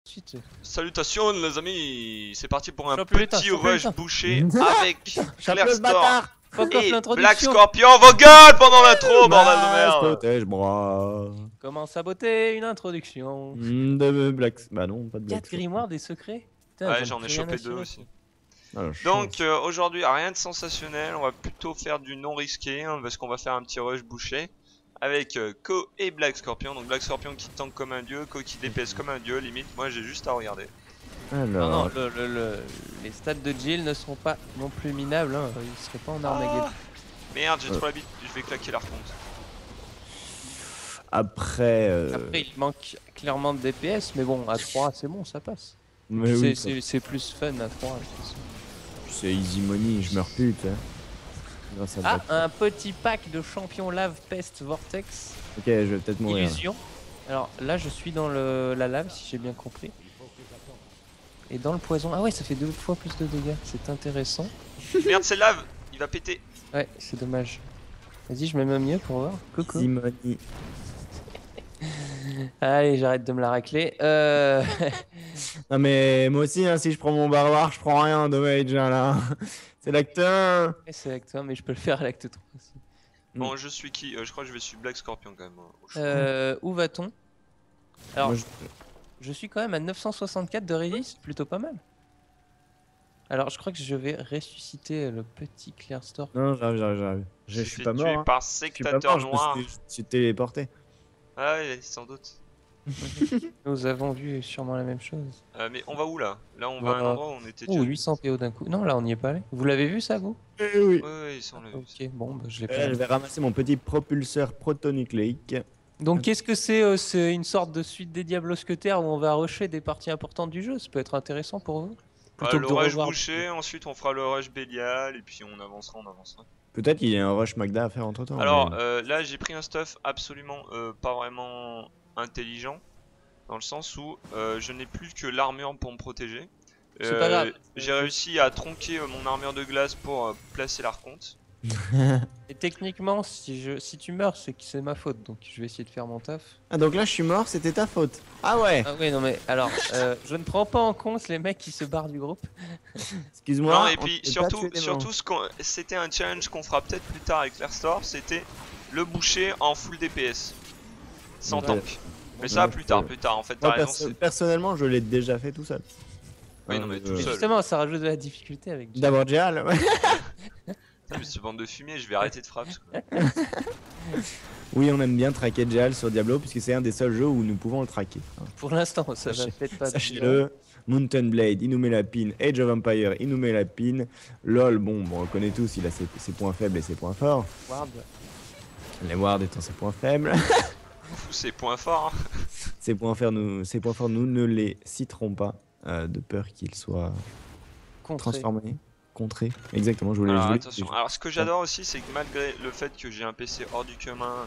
Suite. Salutations les amis, c'est parti pour un Champion petit d'état, rush bouché avec Claire le Store bâtard. Fuck off et l'introduction. Black Scorpion. Vos gueules pendant l'intro, bordel de merde. Protège-moi. Comment saboter une introduction? De Black. Bah non, pas de Black. 4 grimoires des secrets. Putain, Ouais, j'en ai plus rien chopé assurer, 2 quoi. aussi. Ah, Donc aujourd'hui, rien de sensationnel, on va plutôt faire du non risqué, hein, parce qu'on va faire un petit rush bouché avec Ko et Black Scorpion. Donc Black Scorpion qui tank comme un dieu, Ko qui DPS comme un dieu, limite moi j'ai juste à regarder. Non, Alors. non, les stats de Jill ne seront pas non plus minables, hein. Ils seraient pas en Armageddon. Merde, j'ai trop la bite, je vais claquer l'arconte. Après. Après, il manque clairement de DPS, mais bon, à 3, c'est bon, ça passe. Mais oui, C'est plus fun à 3. c'est easy money, je meurs plus, tu sais. Grâce à Ah, Black. un petit pack de champion lave peste vortex. Ok, je vais peut-être mourir. Illusion. Alors là, je suis dans la lave, si j'ai bien compris. Et dans le poison. Ah ouais, ça fait 2 fois plus de dégâts. C'est intéressant. Merde, c'est lave, il va péter. Ouais, c'est dommage. Vas-y, je me mets mieux pour voir. Coucou. Easy money. Allez, j'arrête de me la racler. Non mais moi aussi, hein, si je prends mon barbare, je prends rien de mage hein, là. C'est l'acteur. C'est avec toi, mais je peux le faire à l'acte 3 aussi. Bon, je suis qui Je crois que je vais suivre Black Scorpion quand même. Au choix. Où va-t-on? Alors, Moi, je suis quand même à 964 de release, plutôt pas mal. Alors, je crois que je vais ressusciter le petit Claire Store. Non, j'arrive. Je suis pas mort. Tué Hein. par Je suis pas sectateur mort, noir. je me suis téléporté. Ah ouais, sans doute. Nous avons vu sûrement la même chose. Mais on va où là? Là on va à un Voilà. endroit où on était Oh, déjà. 800 PO d'un coup. Non, là, on n'y est pas allé. Vous l'avez vu, ça, vous? Eh oui. Ouais, ils sont là. Ok, bon, bah, je l'ai Je pas. vais ramasser mon petit propulseur protonucléique. Donc, qu'est-ce que c'est? C'est une sorte de suite des Diablos Scutter où on va rusher des parties importantes du jeu. Ça peut être intéressant pour vous? Plutôt Le que de rush revoir- bouché, ensuite on fera le rush Bélial et puis on avancera. Peut-être qu'il y a un rush Magda à faire entre temps. Alors là j'ai pris un stuff absolument pas vraiment intelligent. Dans le sens où je n'ai plus que l'armure pour me protéger. C'est pas grave. J'ai réussi à tronquer mon armure de glace pour placer l'arconte. Et techniquement, si tu meurs, c'est que c'est ma faute. Donc, je vais essayer de faire mon taf. Ah donc là je suis mort, c'était ta faute. Ah ouais. Ah oui, non mais alors, je ne prends pas en compte les mecs qui se barrent du groupe. Excuse-moi. Non, et on puis peut pas tuer surtout, des surtout c'était un challenge qu'on fera peut-être plus tard avec Claire Store, c'était le boucher en full DPS. Sans Ouais. tank. Mais ça Ouais, plus tard en fait, Moi, t'as raison. personnellement, je l'ai déjà fait tout seul. Oui, non, mais tout Et seul. justement, ça rajoute de la difficulté avec. D'abord Dial. Ouais. Putain, mais ce bande de fumier, je vais arrêter de frapper. Oui, on aime bien traquer Dial sur Diablo puisque c'est un des seuls jeux où nous pouvons le traquer. Pour l'instant, ça va Sachez- peut-être pas. Sachez-le. Mountain Blade, il nous met la pine. Age of Empire, il nous met la pine. LOL, bon, on reconnaît tous, il a ses points faibles et ses points forts. Ward. Les wards étant ses points faibles. Fou, c'est point fort. Hein. Ses points forts, nous ne les citerons pas de peur qu'ils soient Contré. transformés, contrés. Exactement, je voulais. Alors je voulais- attention, alors ce que j'adore aussi, c'est que malgré le fait que j'ai un PC hors du commun,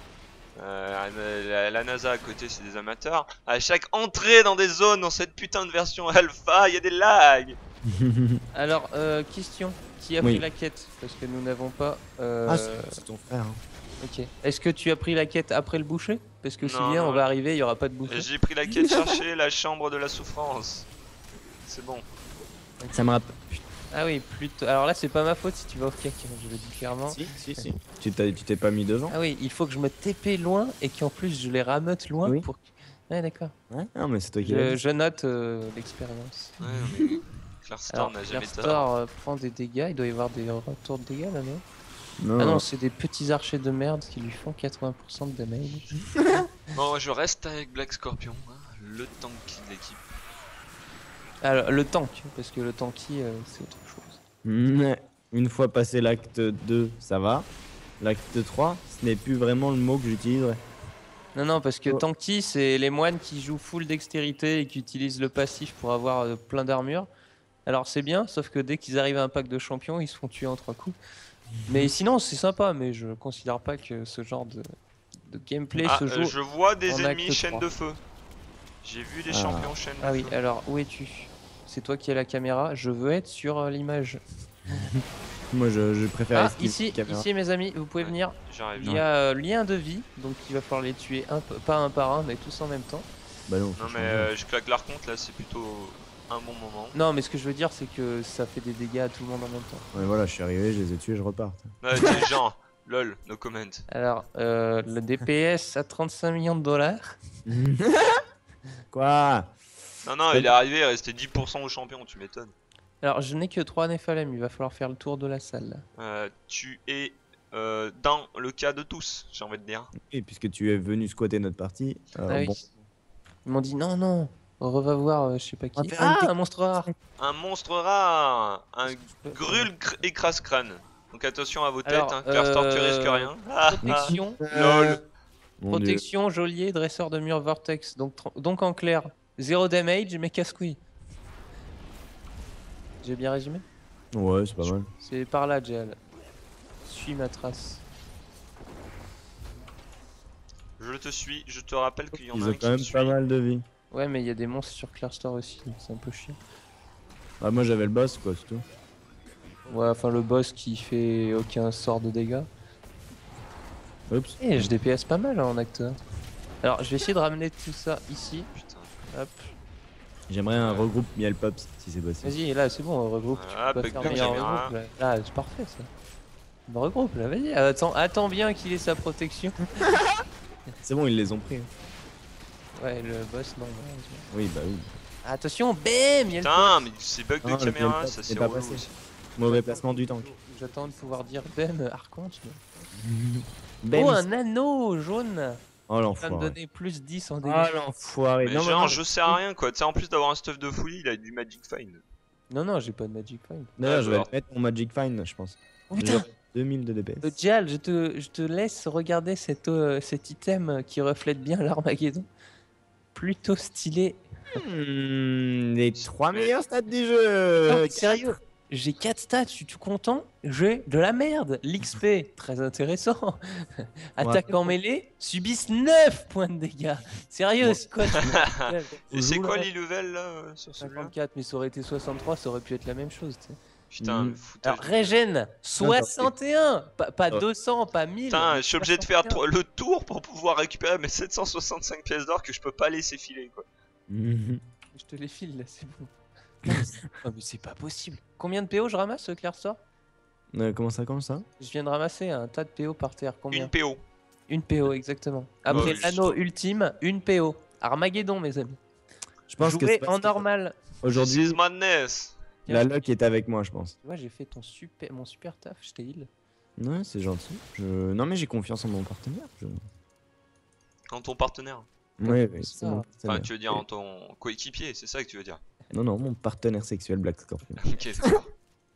la NASA à côté c'est des amateurs, à chaque entrée dans des zones dans cette putain de version alpha, il y a des lags. Alors, question. Qui a Oui. pris la quête? Parce que nous n'avons pas. Ah, c'est ton frère. Hein. Ok. Est-ce que tu as pris la quête après le boucher? Parce que si Non, bien non. on va arriver, il y aura pas de boucher. J'ai pris la quête chercher la chambre de la souffrance. C'est bon. Ça me rappelle. Ah oui, plutôt. Alors là, c'est pas ma faute si tu vas au caca, je le dis clairement. Si. Tu t'es pas mis devant? Ah oui, il faut que je me TP loin et qu'en plus je les rameute loin Oui. pour. Ouais, d'accord. Ouais, non, mais c'est toi qui l'as dit. Je note l'expérience. Ouais, mais Claire Store Alors, n'a jamais Claire tort. Store prend des dégâts, il doit y avoir des retours de dégâts là, non? Non, Ah non, c'est des petits archers de merde qui lui font 80% de damage. Bon, je reste avec Black Scorpion, hein, le tank de l'équipe. Alors, le tank, parce que le tanky, c'est autre chose. Une fois passé l'acte 2, ça va. L'acte 3, ce n'est plus vraiment le mot que j'utiliserais. Non, non, parce que Oh. tanky, c'est les moines qui jouent full dextérité et qui utilisent le passif pour avoir plein d'armure. Alors c'est bien, sauf que dès qu'ils arrivent à un pack de champions, ils se font tuer en 3 coups. Mais sinon, c'est sympa, mais je considère pas que ce genre de gameplay Ah, se joue. je vois des en ennemis acte chaîne 3. de feu. J'ai vu des Ah. champions chaîne de Ah oui, feu. alors où es-tu? C'est toi qui as la caméra, je veux être sur l'image. Moi, je préfère Ah, esquiver ici, la caméra. ici mes amis, vous pouvez Ouais. venir. J'arrive. Il y a lien de vie, donc il va falloir les tuer pas un par un, mais tous en même temps. Bah non, Non faut mais changer. je claque l'arconte là, c'est plutôt un bon moment. Non, mais ce que je veux dire, c'est que ça fait des dégâts à tout le monde en même temps. Ouais, voilà, je suis arrivé, je les ai tués, je repars. Ouais, t'es genre, lol, no comment. Alors, le DPS à 35 millions de dollars. Quoi? Non, non, il est arrivé, il restait 10% au champion, tu m'étonnes. Alors, je n'ai que 3 Nephalem, il va falloir faire le tour de la salle. Là. Tu es dans le cas de tous, j'ai envie de dire. Et puisque tu es venu squatter notre partie, Ah oui. bon. Ils m'ont dit non, non, on va voir je sais pas On qui. va faire une Ah, un monstre rare. Un monstre rare, un grul écrase crâne. Donc attention à vos têtes, Alors, hein. Clearstar, tu risques rien. Ah, ah. Protection, Lol. Mon protection, geôlier, dresseur de mur, vortex. Donc en clair, 0 damage, mais casse-couille. J'ai bien résumé? Dieu. Ouais, c'est pas mal. C'est par là, Jal. Suis ma trace. Je te suis, je te rappelle qu'il y en Ils a ont un quand qui me même suit. pas mal de vie. Ouais, mais il y a des monstres sur Clearstar aussi, donc c'est un peu chiant. Ah, moi j'avais le boss, quoi, c'est tout. Ouais, enfin le boss qui fait aucun sort de dégâts. Oups. Et je DPS pas mal hein, en acteur. Alors, je vais essayer de ramener tout ça ici. Putain. Hop. J'aimerais un regroupe Miel Pops, si c'est possible. Vas-y, là c'est bon, on regroupe. Voilà, tu peux bug pas de faire meilleur caméra. regroupe, là. Là, c'est parfait ça. On regroupe là, vas-y. Attends bien qu'il ait sa protection. C'est bon, ils les ont pris. Hein. Ouais, le boss, non. malheureusement. Oui, bah oui. Attention, bam, il y a le Putain, mais ces bugs de Ah, le caméra, Miel ça Pop c'est n'est pas relou passé. aussi. Mauvais placement du tank. J'attends de pouvoir dire bam, archonte. Ben, Oh, un anneau jaune. oh Ça va me l'enfoiré. donner plus 10 en Oh dégâts. l'enfoiré. Mais Non, genre, non, je sers à rien quoi. Tu sais, en plus d'avoir un stuff de fouille, il a du Magic Find. Non, non, j'ai pas de Magic Find. D'ailleurs, je vais Alors. le mettre mon Magic Find, je pense. Oh putain. Genre 2000 de DPS. Dial, je te laisse regarder cet item qui reflète bien l'Armageddon. Plutôt stylé. Les 3 Mais- meilleurs stats du jeu. Non, mais sérieux, j'ai 4 stats, je suis tout content. J'ai de la merde. L'XP, très intéressant. Attaque en mêlée, subissent 9 points de dégâts. Sérieux, Ouais. c'est quoi Et c'est quoi l'e-level là sur celui-là 54, mais ça aurait été 63, ça aurait pu être la même chose. Tu sais. Putain, Mm. le foutage. Alors, régène, 61. Pas Ouais. 200, pas 1000. Putain, mais je suis obligé de faire 61. le tour pour pouvoir récupérer mes 765 pièces d'or que je peux pas laisser filer quoi. Mhm. Je te les file là, c'est bon. Oh, mais c'est pas possible. Combien de PO je ramasse, Clearstar? Comment ça? Je viens de ramasser un tas de PO par terre. Combien? Une PO. Une PO, exactement. Après oui, l'anneau ultime, une PO. Armageddon, mes amis. Je pense que Jouer c'est en parce que normal. aujourd'hui, This is madness. la luck est avec moi, je pense. Tu vois, j'ai fait mon super taf, je t'ai heal. Ouais, c'est gentil. Non, mais j'ai confiance en mon partenaire. En ton partenaire. Ouais, c'est c'est ça. mon Enfin, partenaire. tu veux dire en ton coéquipier, c'est ça que tu veux dire. Non, non, mon partenaire sexuel Black Scorpion. Ok, d'accord.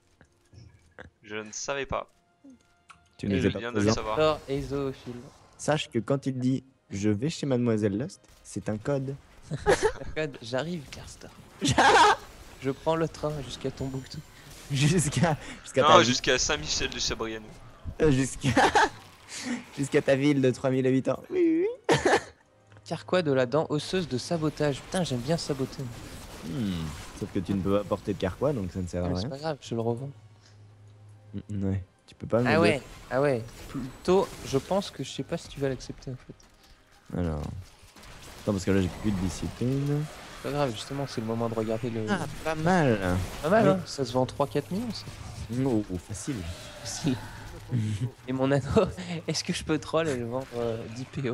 Je ne savais pas. Tu Et nous Je as pas viens de le présent. savoir. Alors, et zoophile. Sache que quand il dit je vais chez Mademoiselle Lust, c'est un code. J'arrive, Clearstar. Je prends le train jusqu'à Tombouctou. Jusqu'à Non, ta, jusqu'à Saint-Michel de Chabrienne. jusqu'à jusqu'à ta ville de 3000 habitants. Oui, oui. Carquois de la dent osseuse de sabotage. Putain, j'aime bien saboter. Sauf que tu ne peux pas porter de carquois, donc ça ne sert à Ah, mais c'est rien. pas grave, je le revends. Ouais, tu peux pas me Ah le ouais, ah ouais. Plutôt, je pense que je sais pas si tu vas l'accepter en fait. Alors. Attends, parce que là j'ai plus de discipline. C'est pas grave, justement, c'est le moment de regarder le. Ah, pas mal. Pas mal, oui. hein. Ça se vend 3-4 millions, ça. Oh, facile. Si. Et mon anneau, est-ce que je peux troll et le vendre 10 PO?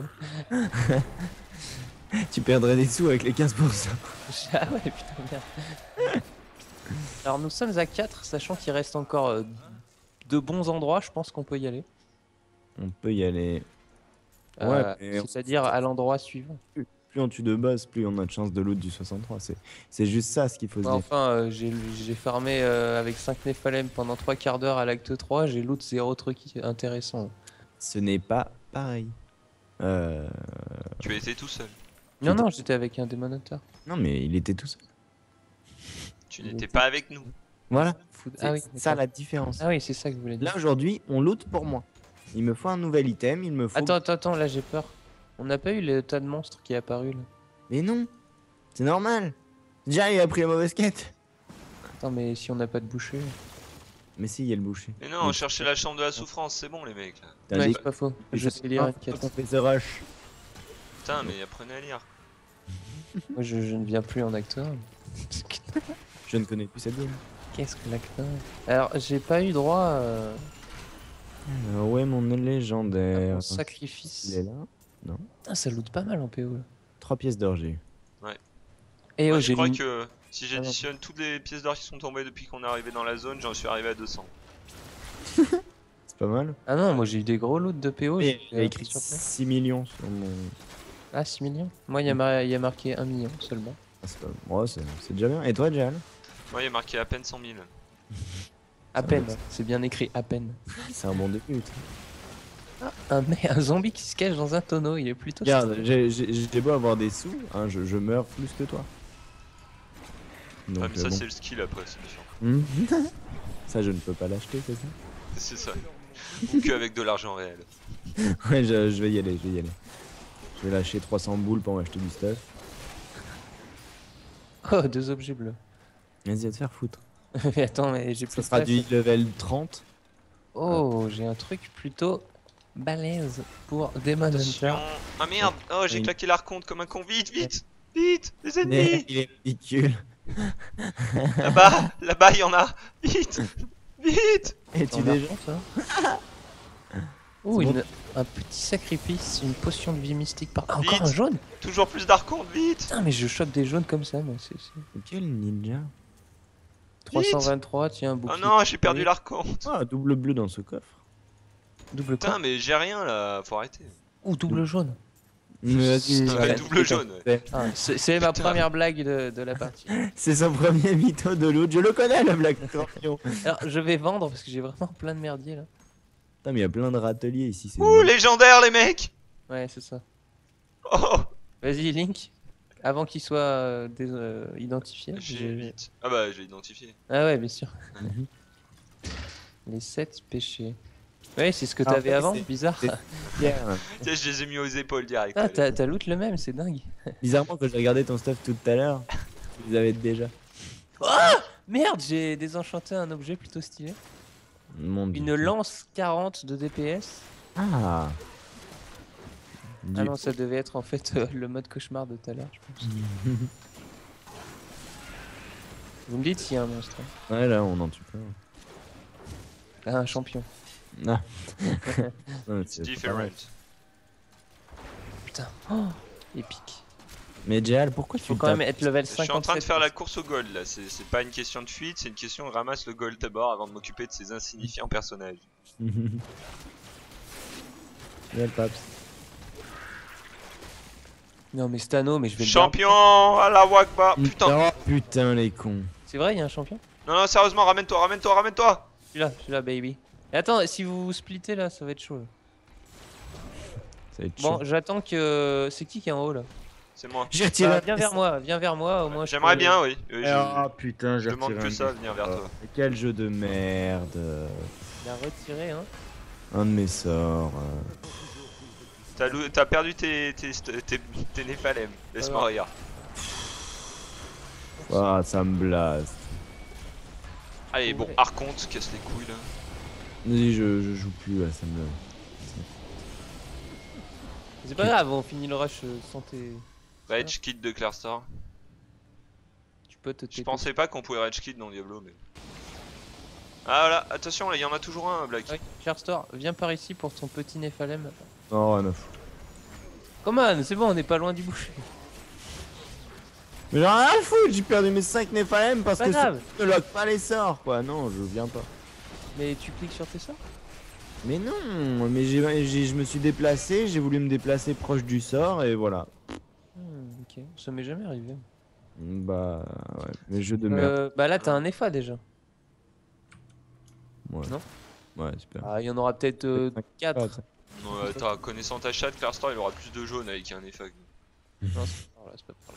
Tu perdrais des sous avec les 15%. Ah ouais, putain, merde. Alors, nous sommes à 4, sachant qu'il reste encore de bons endroits, je pense qu'on peut y aller. On peut y aller. Euh, mais C'est-à-dire à l'endroit suivant. plus on tue de boss, plus on a de chance de loot du 63. C'est juste ça ce qu'il faut se Ouais, dire. enfin, j'ai farmé avec 5 Nephalem pendant 3 quarts d'heure à l'acte 3, j'ai loot 0 truc intéressant. Ce n'est pas pareil. Tu étais tout seul. Non, non, j'étais avec un Demon Hunter. Non, mais il était tout seul. Tu n'étais pas avec nous. Voilà. Ah oui, C'est ça d'accord. la différence. Ah oui, c'est ça que je voulais dire. Là aujourd'hui, on loot pour moi. Il me faut un nouvel item, il me faut. Attends, là j'ai peur. On n'a pas eu le tas de monstres qui est apparu là. Mais non, c'est normal. Déjà, il a pris la mauvaise quête. Attends, mais si on n'a pas de boucher. Mais si, il y a le boucher. Mais non, cherchez la chambre de la souffrance, c'est bon les mecs là. T'as Ouais, dit c'est pas faux. que Je ça sais lire fait une quête. qu'on fait ce rush. Putain, mais apprenez à lire. Moi, je ne viens plus en acteur. Je ne connais plus cette game. Qu'est-ce que l'acteur? Alors, j'ai pas eu droit Ouais, mon à légendaire. mon sacrifice. Il est là. Non. Putain, ça loot pas mal en PO là. 3 pièces d'or, j'ai eu. Et oh, Moi, je j'ai crois mis... que si j'additionne toutes les pièces d'or qui sont tombées depuis qu'on est arrivé dans la zone, j'en suis arrivé à 200. C'est pas mal. Ah non, moi j'ai eu des gros loots de PO. Et il a j'étais écrit surpris. 6 millions sur mon. Ah, 6 millions? Moi, il y a marqué 1 million seulement. Ah, c'est pas... ouais, c'est déjà bien. Et toi, Jal? Moi, il y a marqué à peine 100 000. À peine, c'est bien écrit, à peine. C'est un bon début. Un zombie qui se cache dans un tonneau, il est plutôt... Regarde, j'ai beau avoir des sous, hein, je meurs plus que toi. Donc, Ah, mais ça, bon. c'est le skill après, c'est différent. Ça, je ne peux pas l'acheter, c'est ça? C'est ça. Ou qu'avec de l'argent réel. Ouais, je vais y aller, je vais y aller. Je vais lâcher 300 boules pour m'acheter du stuff. Oh, 2 objets bleus. Vas-y, à te faire foutre. Mais attends, mais j'ai plus Ça de sera place. du level 30. Oh, j'ai un truc plutôt balèze pour Demon Attention. Hunter. Ah merde. Oh, j'ai Oui. claqué l'arconte comme un con. Vite, vite. Vite. Les Mais ennemis. il est ridicule. Là-bas. Là-bas, il y en a. Vite. Vite. Et T'en tu as déjà honte, hein Oh, C'est bon. un petit sacrifice, une potion de vie mystique par... Ah, encore Vite. un jaune? Toujours plus d'arconte. Vite. Putain, mais je chope des jaunes comme ça, moi. Quel ninja? 323, tiens, un Oh bouclier. non, j'ai perdu l'arconte. Ah, double bleu dans ce coffre. Double Putain, quoi? mais j'ai rien là. Faut arrêter. Ou double jaune. Mais C'est vas-y, vrai, arrête. double jaune. Ah, c'est ma Putain. première blague de la partie. C'est son premier mytho de loot. Je le connais, le Black Scorpion. Alors, je vais vendre parce que j'ai vraiment plein de merdier là. Putain, mais il y a plein de râteliers ici. C'est Ouh, légendaire, les mecs. Ouais, c'est ça. Oh. Vas-y, Link. Avant qu'il soit identifié. J'ai vite. Ah bah, j'ai identifié. Ah ouais, bien sûr. Mhm. Les 7 péchés. Ouais, c'est ce que Ah, t'avais ouais, avant, c'est- bizarre. c'est- Pierre. Tiens, je les ai mis aux épaules direct. Ah, t'as loot le même, c'est dingue. Bizarrement, quand j'ai regardé ton stuff tout à l'heure, vous avez déjà. Merde, j'ai désenchanté un objet plutôt stylé. Mon Dieu. Une lance 40 de DPS. Ah. Ah non, ça devait être en fait le mode cauchemar de tout à l'heure, je pense. Vous me dites s'il y a un monstre. Hein. Ouais, là, on en tue pas. Ah, un champion. Ah. Non, It's c'est pas different. mal. Putain. Oh, épique. Mais Jal, pourquoi tu Faut quand même tapes être level Je 57. suis en train de faire la course au gold là, c'est pas une question de fuite, c'est une question de ramasse le gold d'abord avant de m'occuper de ces insignifiants personnages. Jal, Paps. Non mais Stano, mais je vais le Champion à la Wakba. Putain. Oh putain, les cons. garder. C'est vrai, il y a un champion? Non, non, sérieusement, ramène-toi, ramène-toi, ramène-toi. Je suis là, baby. Et attends, si vous vous splittez là, ça va être chaud. Là. Ça va être Bon, chaud. j'attends que. C'est qui est en haut là? C'est moi. J'ai retiré. Bah, viens vers moi, au moins. je J'aimerais peux- bien, oui. Ah putain, Je j'ai demande retiré que un ça, but. venir vers toi. Quel jeu de merde. Il a retiré, hein. Un de mes sorts. T'as perdu tes Néphalem. Laisse-moi Alors. regarder. Ah, ça me blase. Allez, bon, Ouais. Arconte, casse les couilles là. Vas-y, je joue plus là, ça me. C'est pas grave, on finit le rush sans tes. Rage Kit de Clarstar. Tu peux te Je pensais pas qu'on pouvait Rage Kit dans Diablo, mais. Ah voilà, attention, là, il y en a toujours un, Black. Ouais, Clarstar, viens par ici pour ton petit Néphalem. Oh, rien à foutre. Come on, c'est bon, on n'est pas loin du boucher. Mais j'en ai rien à foutre, j'ai perdu mes 5 Néphalem parce Pas que grave. ça ne lock pas les sorts quoi. Non, je viens pas. Mais tu cliques sur tes sorts? Mais non, mais je me suis déplacé, j'ai voulu me déplacer proche du sort et voilà. Ok, ça m'est jamais arrivé. Bah ouais, mais jeu de merde. Bah là, t'as un EFA déjà. Ouais. non. Ouais, super. Ah, il y en aura peut-être 4. Non, attends, connaissant ta chatte, Clarstar, il aura plus de jaune avec un effet. Non, c'est pas par là, c'est pas par là.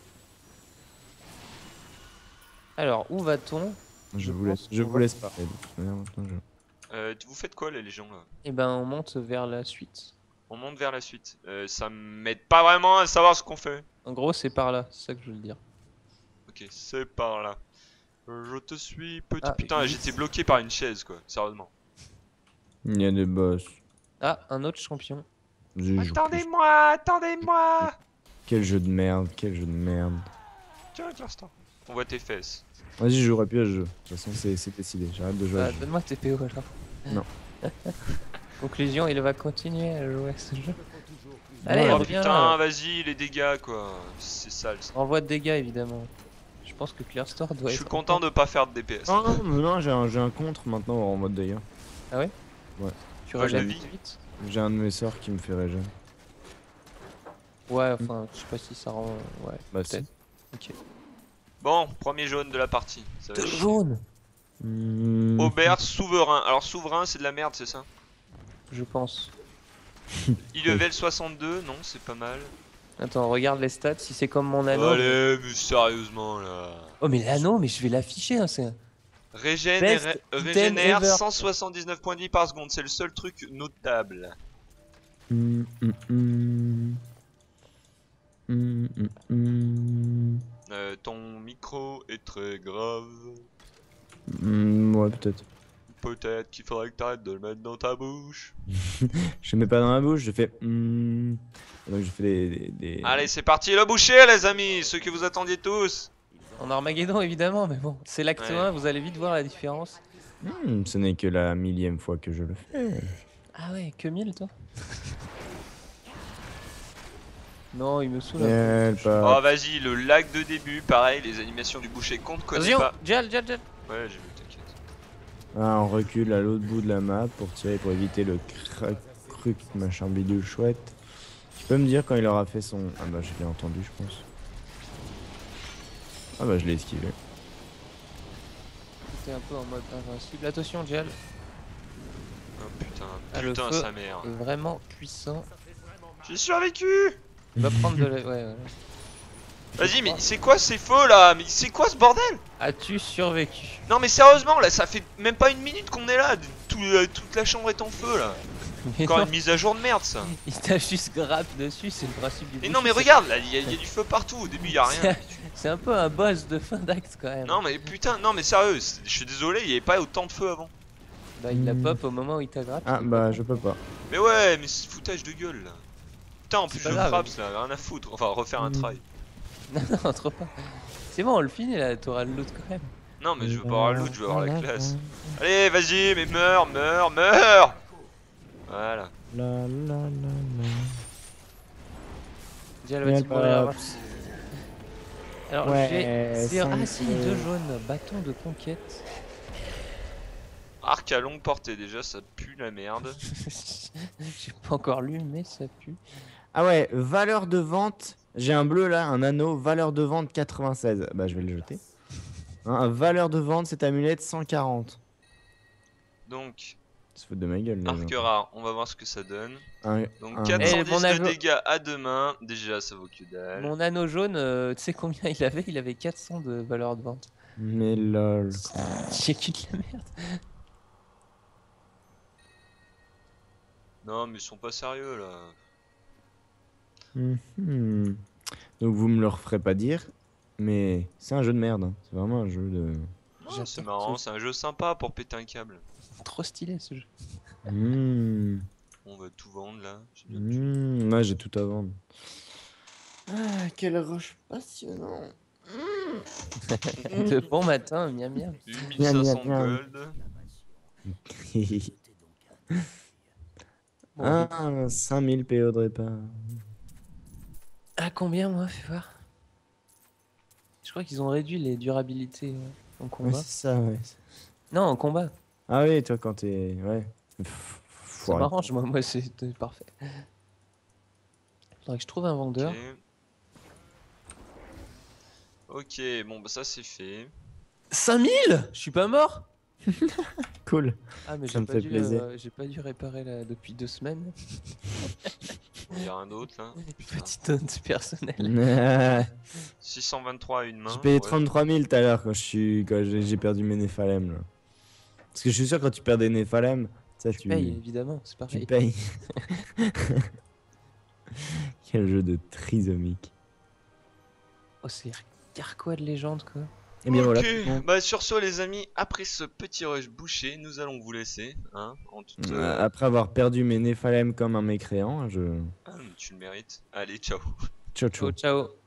Alors, où va-t-on? Je je vous pense laisse, je qu'on vous va- laisse parler. De toute manière, maintenant, Vous faites quoi, les légions là? Eh ben, on monte vers la suite. On monte vers la suite. Ça m'aide pas vraiment à savoir ce qu'on fait. En gros, c'est par là, c'est ça que je veux dire. Ok, c'est par là. Je te suis, petit. Ah, Putain, oui. j'étais bloqué par une chaise, quoi. Sérieusement. Il y a des boss. Ah, un autre champion. Je joue plus. Attendez-moi, attendez-moi. Quel jeu de merde, quel jeu de merde. Tiens, l'instant. On voit tes fesses. Vas-y, je jouerai plus à ce jeu. De toute façon, c'est décidé. J'arrête de jouer à Bah, ce jeu. donne-moi tes PO alors. Non. Conclusion, il va continuer à jouer à ce jeu. Allez, Oh reviens. putain, vas-y, les dégâts quoi. C'est sale. Ça. Envoie de dégâts évidemment. Je pense que Clear Store doit Je être. suis content de pas faire de DPS. Non, non, mais non, j'ai un contre maintenant en mode d'ailleurs. Ah ouais? Ouais. Tu Vache de régènes vie. vite? J'ai un de mes sorts qui me fait régénérer. Ouais, enfin, je sais pas si ça rend. Ouais, Bah, peut-être. si. Ok. Bon, premier jaune de la partie. Ça va De chier. jaune! Aubert souverain. Alors souverain c'est de la merde c'est ça? Je pense. Il level 62, non c'est pas mal. Attends, regarde les stats. Si c'est comme mon anneau. Allez mais sérieusement là. Oh, mais l'anneau, mais je vais l'afficher, hein, c'est. Best Régénère item ever. 179 points de vie par seconde, c'est le seul truc notable. Ton micro est très grave. Ouais, peut-être. Peut-être qu'il faudrait que t'arrêtes de le mettre dans ta bouche. Je le mets pas dans la bouche, je fais. Et donc je fais des. Allez c'est parti le boucher les amis, ceux que vous attendiez tous. En Armageddon, évidemment, mais bon, c'est l'acte Ouais. 1, vous allez vite voir la différence. Ce n'est que la millième fois que je le fais. Ah ouais, que 1000 toi? Non, il me saoule. Elle Oh part. vas-y, le lag de début, pareil, les animations du boucher qu'on ne connaît Attention, pas. Jal. Ouais j'ai vu, t'inquiète. Ah, on recule à l'autre bout de la map pour tirer pour éviter le cruc machin bidule chouette. Tu peux me dire quand il aura fait son. Ah bah je l'ai entendu je pense. Ah bah je l'ai esquivé. T'es un peu en mode invincible. Attention, Jal Oh putain, Ah, le putain feu. sa mère. est vraiment puissant. J'ai survécu. Il va prendre de la. Ouais. Vas-y mais c'est quoi ces feux là? Mais c'est quoi ce bordel? As-tu survécu? Non mais sérieusement là ça fait même pas une minute qu'on est là, toute la chambre est en feu là. Mais Encore non, une mise à jour de merde ça. il t'a juste grappe dessus, c'est le principe du Mais boucher, non mais c'est- regarde là, il y a du feu partout, au début il y a rien. C'est un peu un boss de fin d'acte quand même. Non mais putain, non mais sérieux, je suis désolé, il y avait pas autant de feu avant. Bah, il la pop au moment où il t'a grappe. Ah bah je peux pas. Mais ouais, mais c'est foutage de gueule là. Putain en plus pas je grave. frappe là, rien à foutre, enfin refaire un try. Non, trop pas. C'est bon, on le finit là, t'auras le loot quand même. Non mais je veux pas avoir le loot, je veux avoir la classe. Allez vas-y, mais meurs. Voilà. Jal, Mais vas-y, elle pour la pop. race. Alors, Ouais, j'ai. cinq Ah si, feux. 2 jaunes, bâton de conquête. Arc à longue portée déjà, ça pue la merde. J'ai pas encore lu, mais ça pue. Ah ouais, valeur de vente. J'ai un bleu là, un anneau, valeur de vente 96. Bah je vais le jeter. Hein, valeur de vente, cette amulette 140. Donc, Se fout de ma gueule. les arc gens. rare, on va voir ce que ça donne. Donc un- 410 mon de avion- dégâts à deux mains, déjà ça vaut que dalle. Mon anneau jaune, tu sais combien il avait? Il avait 400 de valeur de vente. Mais lol. J'ai qu'une de la merde. Non mais ils sont pas sérieux là. Mhm. Donc vous me le referez pas dire, mais c'est un jeu de merde. Hein. C'est vraiment un jeu de. Oh, J'adore c'est marrant, c'est un jeu sympa pour péter un câble. Trop stylé ce jeu. On va tout vendre là. J'ai bien Moi j'ai tout à vendre. Ah, quel rush passionnant. De bon matin, miam miam. 8500 Miam. gold. Bon, Ah, 5000 PO de repas. à combien moi, fais voir? Je crois qu'ils ont réduit les durabilités en Ouais, combat. c'est ça, ouais. Non, en combat. Ah oui, toi quand t'es. Ouais. Ça m'arrange, moi c'est parfait. Faudrait que je trouve un vendeur. Ok, bon bah ça c'est fait. 5000! Je suis pas mort? Cool. Ah mais Ça me fait plaisir. j'ai pas dû réparer là depuis 2 semaines. Il y a rien d'autre là. Putain. Ah. Petite note personnelle. 623 à une main. J'ai payé ouais. 33 000 tout à l'heure quand j'ai perdu mes Néphalem là. Parce que je suis sûr quand tu perds des Néphalem, ça tu Paye évidemment, c'est tu pareil. payes. Quel jeu de trisomique. Oh c'est quoi de légende quoi. Et bien voilà. Ok, bah sur ce les amis, après ce petit rush bouché, nous allons vous laisser. Hein, en toute, Après avoir perdu mes Néphalem comme un mécréant, je. Ah, tu le mérites. Allez, ciao. Ciao, ciao. Ciao, ciao.